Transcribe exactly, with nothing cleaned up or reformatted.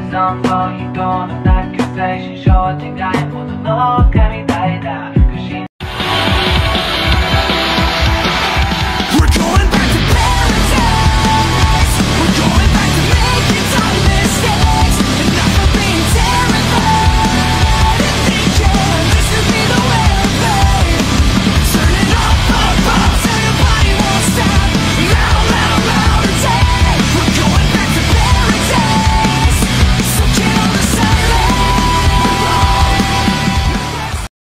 散歩人のなき精神症は違いものの神みたいだ